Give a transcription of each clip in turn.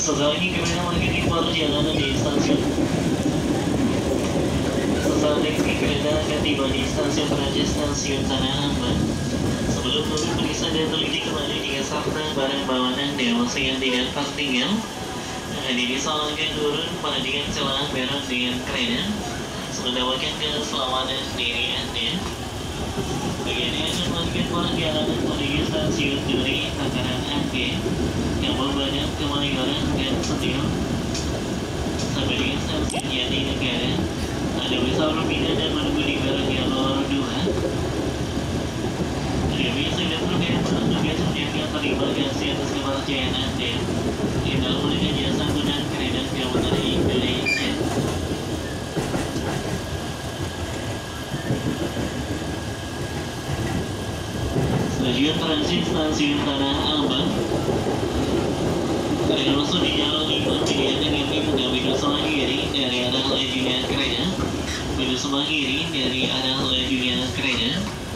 Sesaat ini kereta mengiringi perjalanan di stasiun. Sesaat ini kereta akan tiba di stasiun Praja Stasiun Tanah Abang. Sebelum turun periksa dan teliti kembali dengan serta barang bawaan Anda yang tidak tertinggal. Hadirin disarankan turun perhatikan celah merah dengan kereta. Mendapatkan keselamatan diri Anda. Bagian ini akan melanjutkan perjalanan menuju stasiun Duri Takaran Angke yang berbadan Kemayoran dan Setil sampai dengan stasiun Jatinegara. Anda bisa berpindah dan menunggu di barak jalur 2. Anda bisa dan berkaitan tugas menjaga terima kasih atas kepercayaan Anda yang dalam memberikan jasa guna kereta Kementerian Indonesia. Stasiun transit Stasiun Tanah Abang. Kereta masuk di jalur 5 pilihan dengan menuju sebelah kiri dari arah lajunya kereta. Menuju sebelah kiri dari arah lajunya kereta.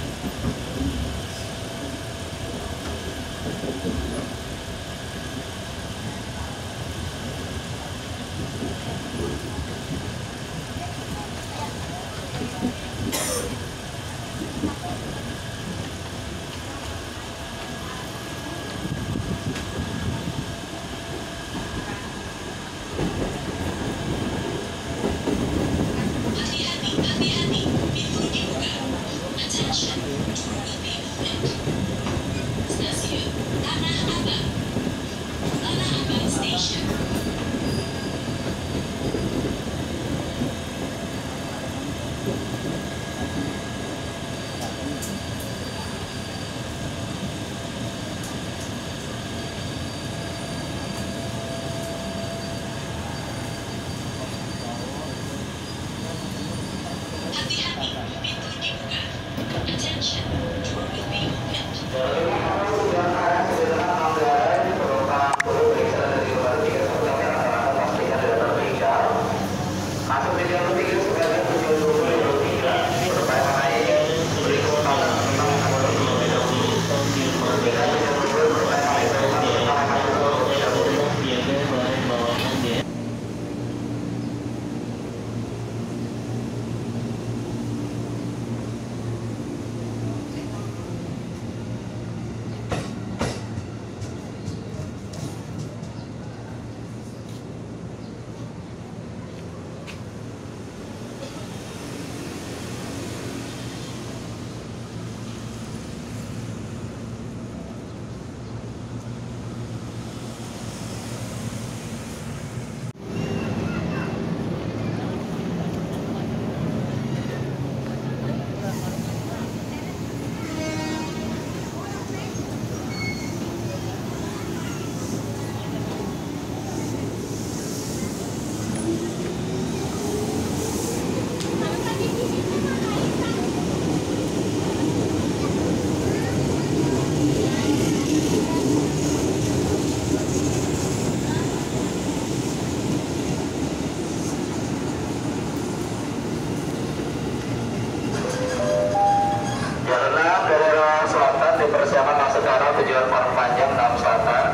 Persiapan masuk ke arah tujuan Parung Panjang 6 Selatan.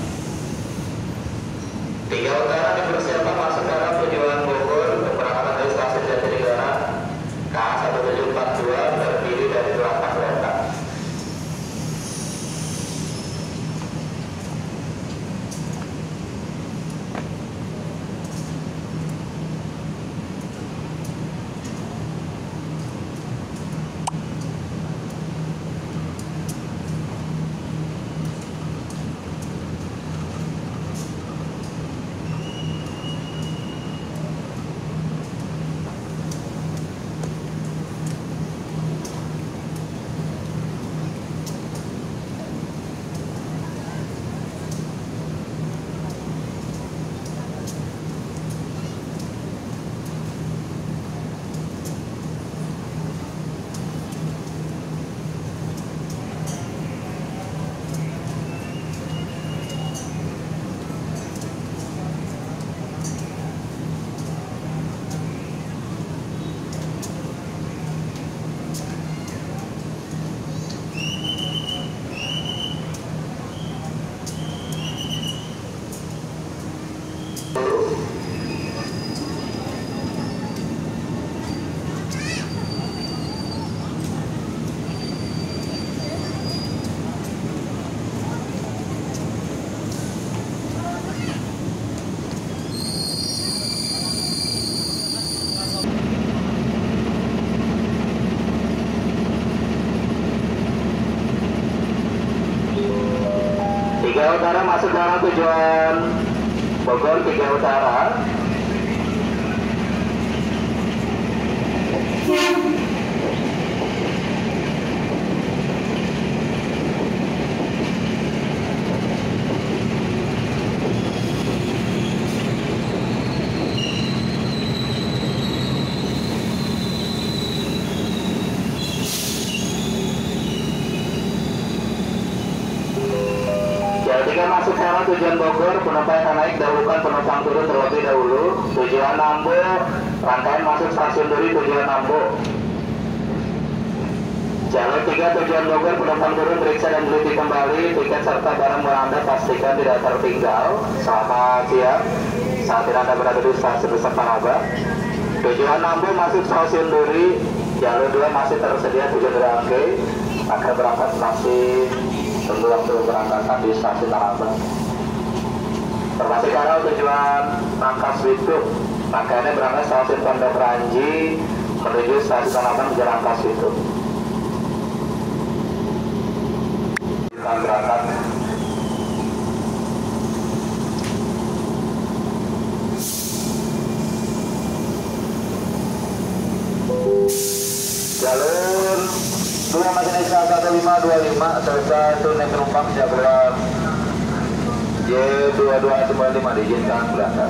3 utara dipersiapkan masuk ke arah tujuan Bogor. Keberangkatan dari stasiun Jatinegara KA1742 terdiri dari 8 kereta. Tiga Utara masuk ke arah tujuan Bogor, Tiga Utara. Jika masuk ke arah tujuan Bogor, penumpang akan naik dahulukan penumpang turun terlebih dahulu. Tujuan Nambo, rangkaian masuk stasiun Duri tujuan Nambo. Jalur 3 tujuan Bogor, penumpang turun periksa dan teliti kembali. Tiket serta barang Anda pastikan tidak tertinggal. Selamat siang, saat ini Anda berada di stasiun Nusa Penaba. Tujuan Nambo masuk stasiun Duri. Jalur 2 masih tersedia tujuan Rangke. Akan berangkat masih tunggu waktu berangkatan di stasiun Tanah Abang. Informasi ke arah tujuan Rangkas Bitung. Rangkaiannya berangkat stasiun Pondok Ranji menuju stasiun Tanah Abang di Rangkas Bitung. Kita berangkat. Jalur 2 Makinisa 1525 selesai turun penumpang jagoan J2295 diizinkan berangkat.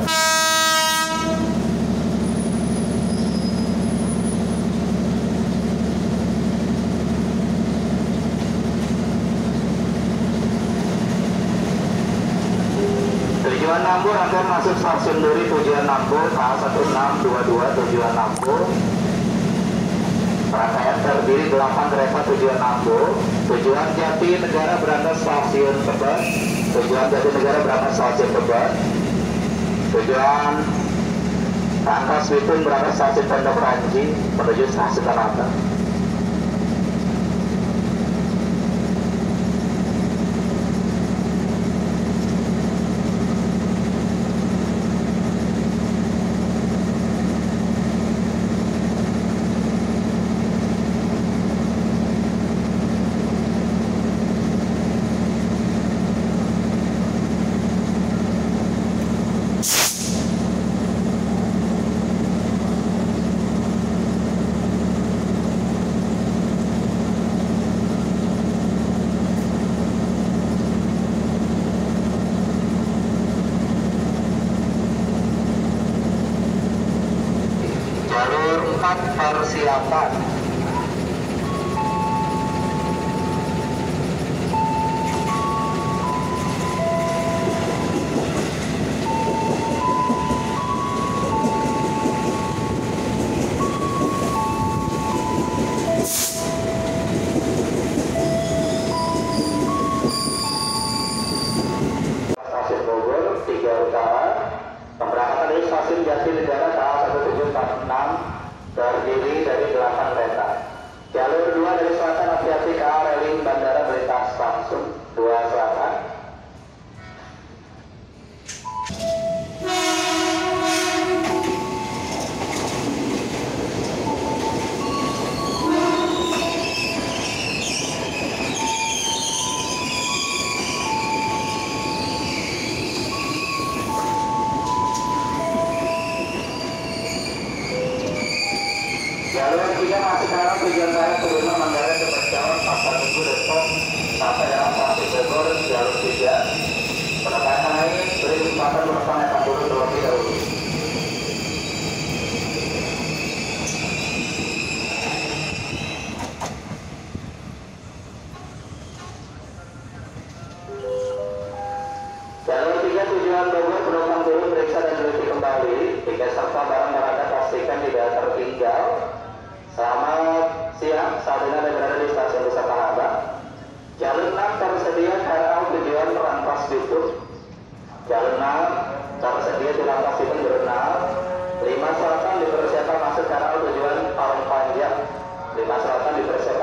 Tujuan Nambo rangkaian masuk stasiun Duri tujuan Nambo K1622 tujuan Nambo. Rangkaian terdiri 8 kereta tujuan Nambo. Tujuan Jatinegara berangkat stasiun Tebet. Tujuan Jatinegara berangkat stasiun Tebet. Tujuan Rangkas Bitung berangkat stasiun Pondok Ranji menuju stasiun Tanah Abang. Jalur 4 persiapan. Stasiun Bogor, 3 Utara. Pemberangkatan dari stasiun Jatinegara KA1746 terdiri dari 8 kereta. Jalur 2 dari selatan hati-hati KA Railing Bandara melintas langsung 2 selatan. Jalur 3 masuk ke arah tujuan barat sebelum Manggarai ke Perjalanan Pasar Minggu Depok sampai dalam stasiun Bogor. Jalur 3 penumpang naik beri kesempatan penumpang yang akan turun terlebih dahulu. Jalur 3 tujuan Bogor, penumpang turun periksa dan teliti kembali. Tiket serta barang Anda pastikan tidak tertinggal. Selamat siang, saat ini Anda berada di stasiun Nusa Penaba. Jalur 6 tersedia KRL tujuan Rangkas Bitung. Jalur 6 tersedia di Rangkas Bitung berenang. 5 selatan dipersiapkan masuk KRL tujuan Parung Panjang. 5 selatan dipersiapkan